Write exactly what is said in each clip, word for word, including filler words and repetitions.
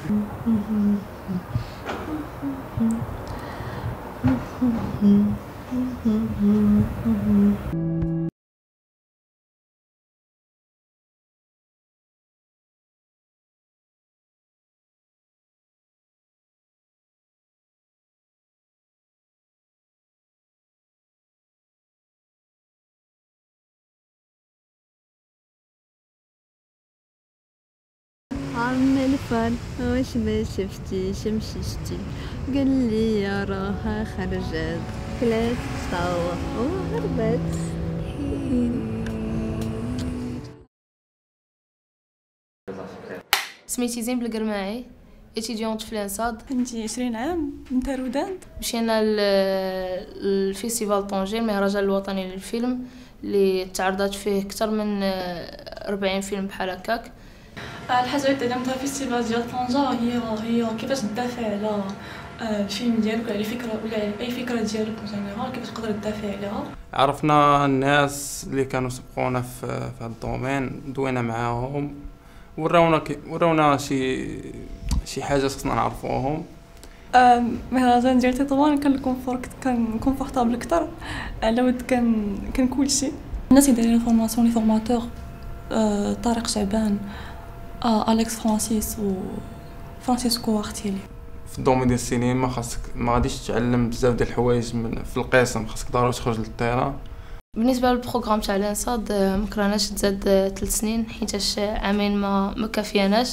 عم الفن وش ما شفتيش مشيشتي، قال لي يا راها خرجت كلات تطوع وهربت. سميتي زين بالقرماعي، اتيديونت في لانصاد. عندي عشرين عام، انت رودان. مشينا للفيستيفال طنجة، المهرجان الوطني للفيلم اللي تعرضت فيه اكثر من أربعين فيلم بحال هكاك. الحاجه اللي تعلمتها في فيستيفال ديال طنجة هي هي كيفاش تدافع على الفيلم ديالك ولا على فكره ولا على اي فكره ديالك جينيرال، كيفاش تقدر تدافع عليها. عرفنا الناس اللي كانوا سبقونا في في هذا الدومين، دوينا معاهم، وراونا وراونا شي شي حاجه خصنا نعرفوهم. مهرجان ديال تطوان كان الكونفورت كان كونفورطابل اكثر على ود كان كان كلشي. الناس اللي دايرين فورماسيون لي فورماتور طارق شعبان، اليكس فرانسيس و فرانسيسكو ارتيلي. في الدومين ديال السينما خاصك ما غاديش تتعلم بزاف ديال الحوايج من في القسم، خاصك ضروري تخرج للتيران. بالنسبه للبروغرام تاع لانصاد ما كرهناش تزاد ثلاث سنين حيتاش عامين ما ما كافياناش.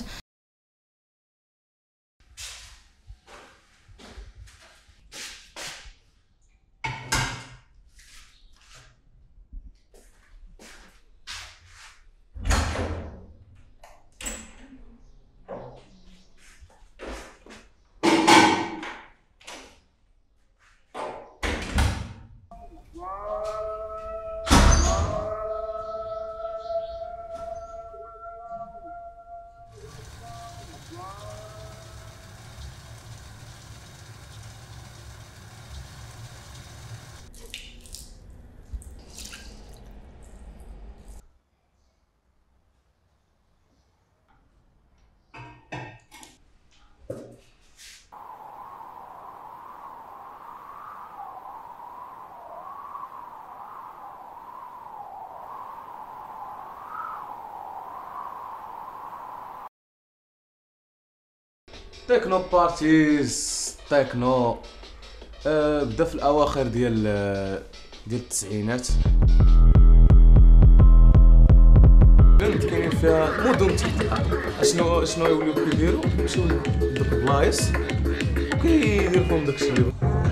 تكنو بارتيز تكنو أه بدا في الاواخر ديال ديال التسعينات. بنت كاينين فيها مدن اشنو اشنو يوليو كيديروا يمشيو لدوك البلايص وكيديروا فيهم داكشي اللي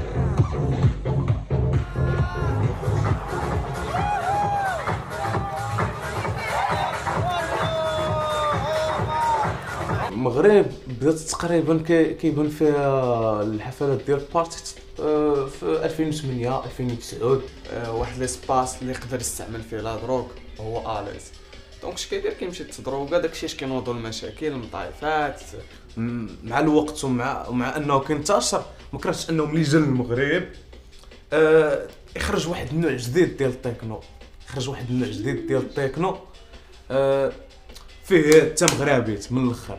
المغرب بدات تقريبا كيبان فيها الحفلات ديال بارتي في ألفين وثمانية ألفين وتسعة. واحد ليسباس اللي يقدر يستعمل فيه لا دروغ هو اليز، دونك اش كيدير كيمشي تدروغا، داكشي اش كينوضوا المشاكل المطايفات مع الوقت ومع ومع انه كينتشر. ما كرهتش انه ملي جا للمغرب آه يخرج واحد النوع جديد ديال التكنو، يخرج واحد النوع جديد ديال التكنو آه فيه حتى مغربيت من الاخر.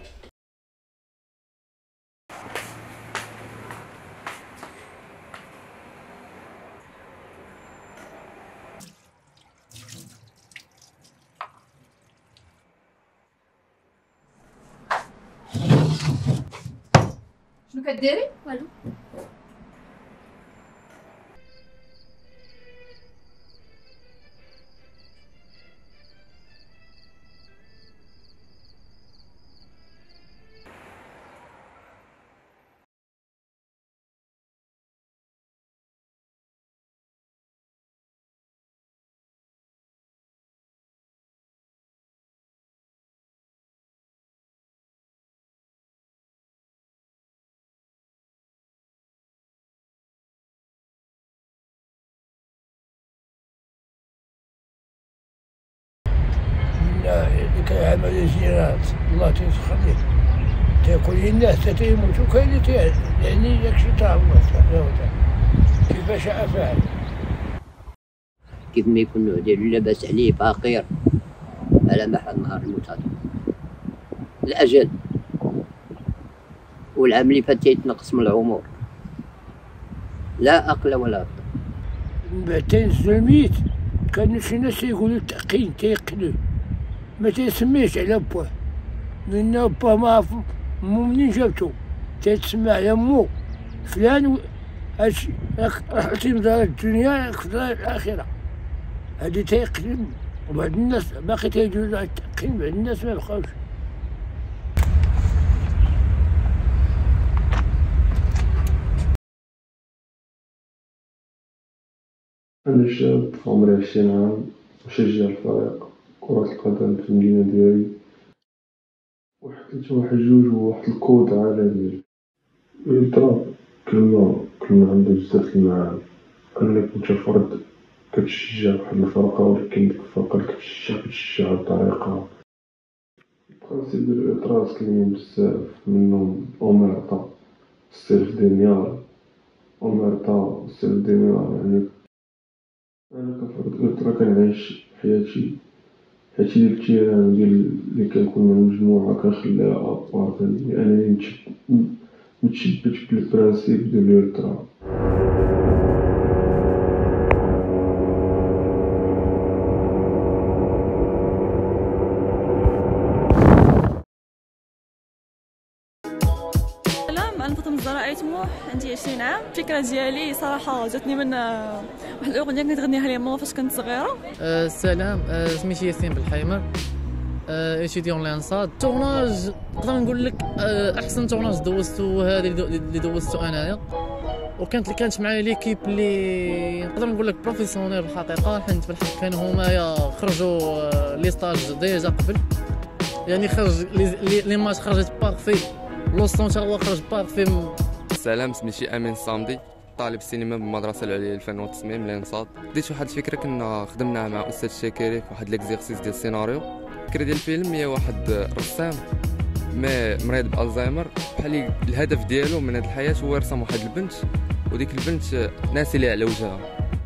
شنو كديري؟ والو. اللي كيعمل الجيرات الله تيخليه تاكل الناس تيموتوا، كاين اللي يعني داكشي تاع الله سبحانه وتعالى كيفاش شاء فعل. كيف ما يكون نوع ديالو لاباس عليه فقير على محل نهار الموت هذا الأجل والعام اللي فات تيتنقص من العمر، لا أقل ولا أقل. من بعد تنزل الميت كانوا شي ناس تيقولوا تقين تيقنوه، ما تيسميش على باه، لأن باه ما عرف مو منين جابتو، تيتسمى على مو فلان هادشي راك رحتي من دار الدنيا راك في دار الآخرة، هادي تيقن. وبعض الناس باقي تيدوزو على التقين، بعض الناس ما بقاوش. أنا شاب عمري عشرين عام، مشجع الفريق كرة القدم في المدينة ديالي، وحطيت واحد جوج وواحد الكود عالمي. الإلترا كلمة كلمة عندها بزاف المعاني، أنك انت فرد كتشجع واحد الفرقة، ولكن ديك الفرقة اللي كتشجع كتشجعها بطريقة. البرانسيب ديال الإلتراس كاينين بزاف، منهم أوميرتا سيلف دينيال. أوميرتا سيلف دينيال يعني أنا كفرد إلترا كنعيش حياتي حياتي ديال التيران ديال اللي كنكون مع المجموعة كنخليها أبار، فهمتني. أنني متشبت بالبرانسيب ديال الإلترا. أنا فاطمة الزهراء أي طموح، عندي عشرين عام. الفكرة ديالي صراحة جاتني من واحد الأغنية كنت غنيها ليا ماما فاش كنت صغيرة. أه السلام، أه سميتي ياسين بالحيمر، أه إيتيديون لانصاد. تورناج نقدر نقول لك أه أحسن تورناج دوزتو هذه اللي دوزتو أنايا، وكانت اللي كانت معايا ليكيب اللي نقدر نقول لك بروفيسيونيل بالحقيقة، حيت بالحق كانوا هما خرجوا أه لي ستاج ديجا قبل، يعني خرج لي لي ماتش خرجت بارفي، لوسون تا هو خرج بارفي. السلام، سميتي امين الصامدي، طالب سينما بالمدرسه العليا للفن والتصميم لانصاد. بديت واحد الفكره كنا خدمناها مع استاذ شاكري في واحد ليكزيرسيس ديال السيناريو. الفكره ديال الفيلم هي واحد رسام مي مريض بالزهايمر، بحال الهدف ديالو من هذه الحياه هو يرسم واحد البنت، وديك البنت ناسي ليها على وجهها.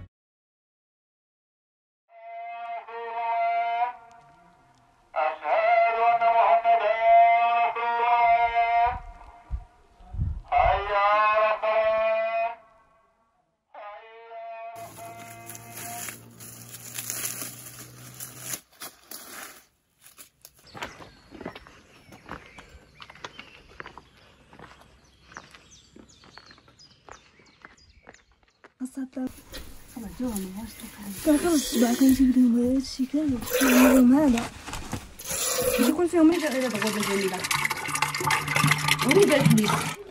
كنخرج الصباح كنجيب لهم هذا الشيء كامل كنعملهم هذا يكون فيهم غير غير الغدة جميلة وريد الحليب.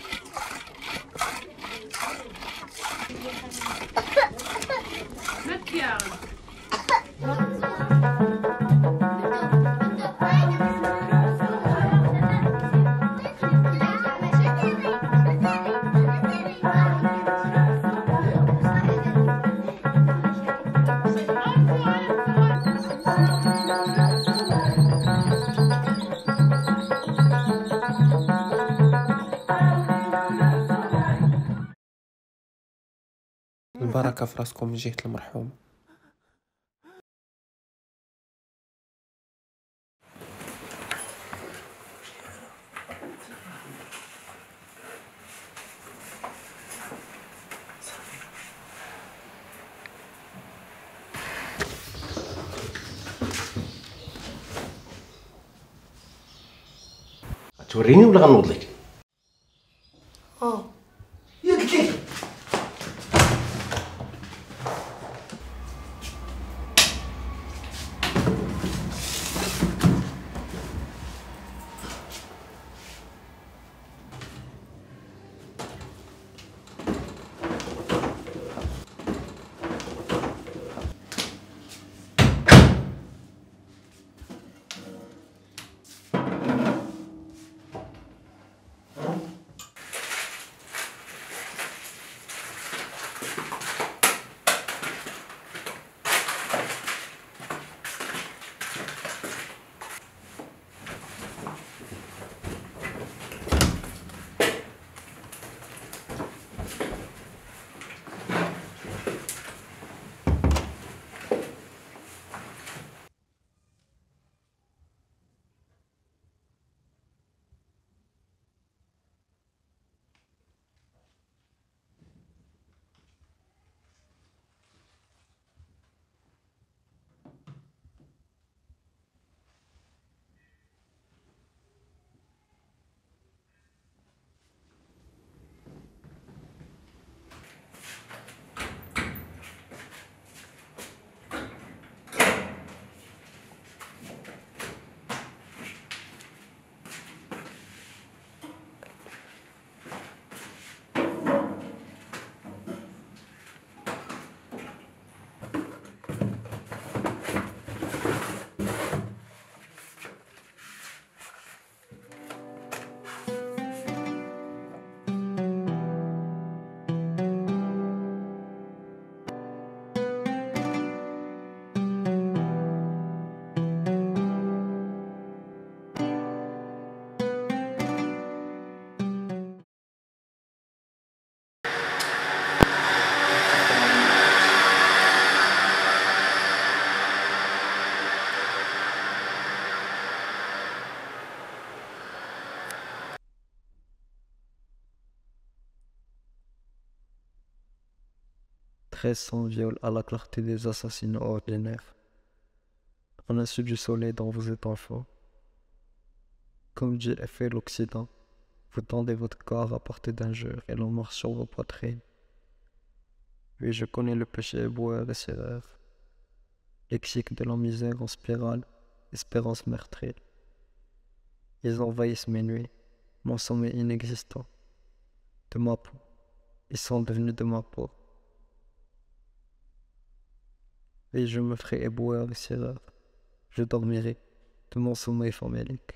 البركة في راسكم من جهة المرحوم. توريني ولا غنوض لك؟ اه ياك كيف treize cents viols à la clarté des assassinats ordinaires. À l'insu du soleil dont vous êtes enfant. Comme dirait fait l'Occident, vous tendez votre corps à portée d'injures et l'on marche sur vos poitrines. Oui, je connais le péché éboueur et ses rêves. Lexique de la misère en spirale, espérance meurtrière. Ils envahissent mes nuits, mon sommeil inexistant. De ma peau, ils sont devenus de ma peau. Et je me ferai éboueur et ses rêves. Je dormirai de mon sommeil famélique.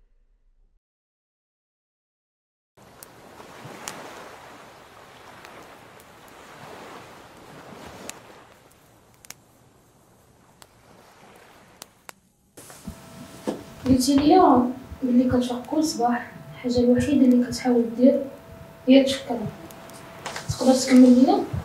قلتي ليا بلي كتفيق كل صباح الحاجه الوحيده اللي كتحاول دير هي تفكر. تقدر تكمل ليا؟